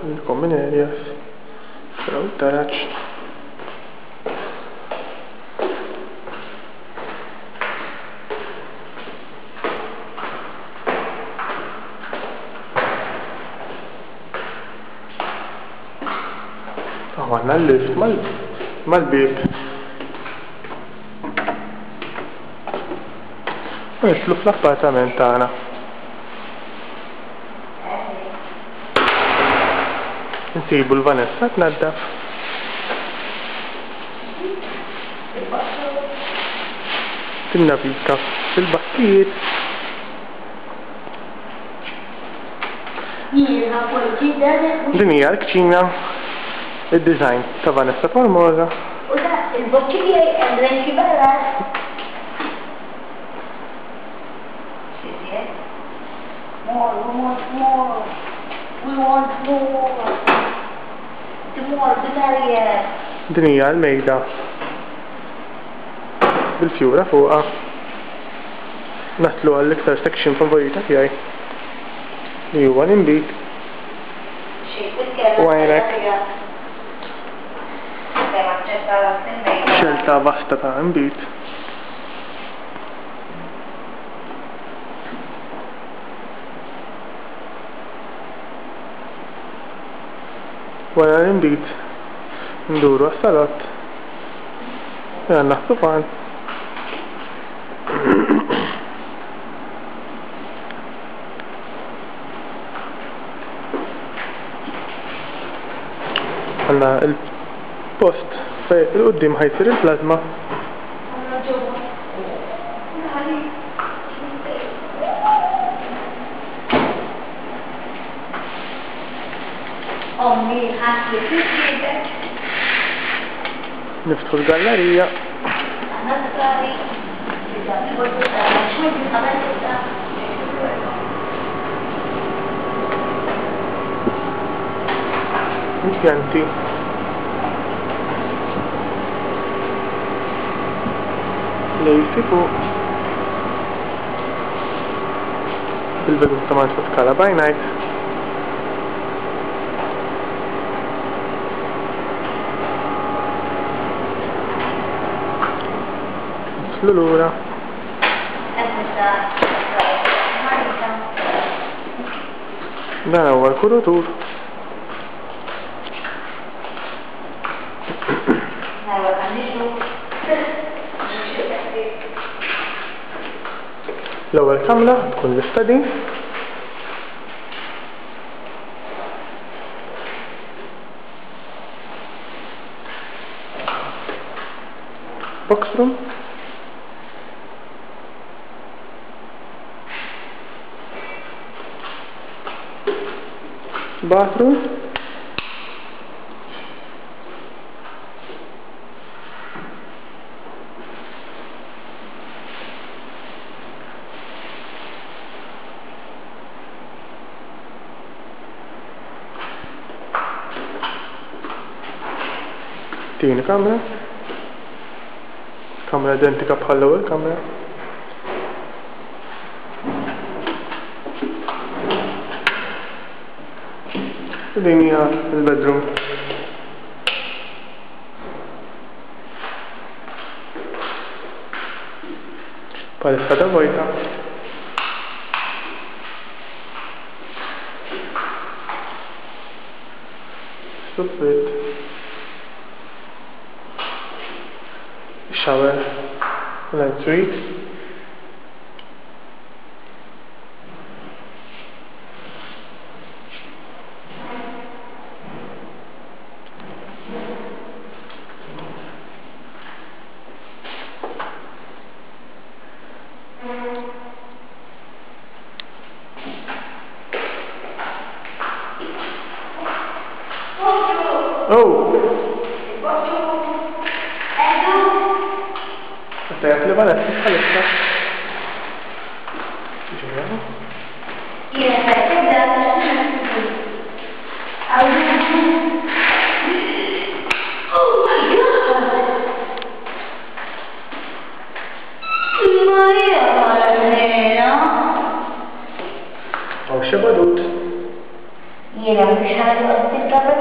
il-common areas, pero il-taraċ. Għanna l-lift mal-bib. Nitlu fl-appartament tagħna. Nsibu l-Vanessa tnaddaf. Tinnafika fil-bakkijiet. Din hija l-kċina, il-design ta' Vanessa Formosa. U da, il-bokki għandren xi barra. More, we want more. We want more. The more, the barrier. Din hija l-mejda bil-fjura fuqha. Naslu għall-iktar section favorita tiegħi li huwa l-inbit. U għajnek xelta vasta ta' inbit. Wara l-inbit nduru għas-salott. Għanna ħtufan. Għanna il-post fej il-qoddim ħajsir il-plazma. Niftħu l-gallerija. Impjanti. Lejsi fuq. Il-bidu ta' Marsaskala by night. L-lura. Dan huwa l-kurutur. L-ewwel kamra tkun l-istadi. Box room. Bathroom. Tieni kamra. Kamra identika bħal l-ewwel kamra. Din hija l-bedroom. Palissa ta' vojta. Suffit. Shower. L-ensuite. Aspetta, le vale a scaletta. Giriamo. Oh my god! Ma io Ho sciabadut. Iyan ang masyado ang tindahan.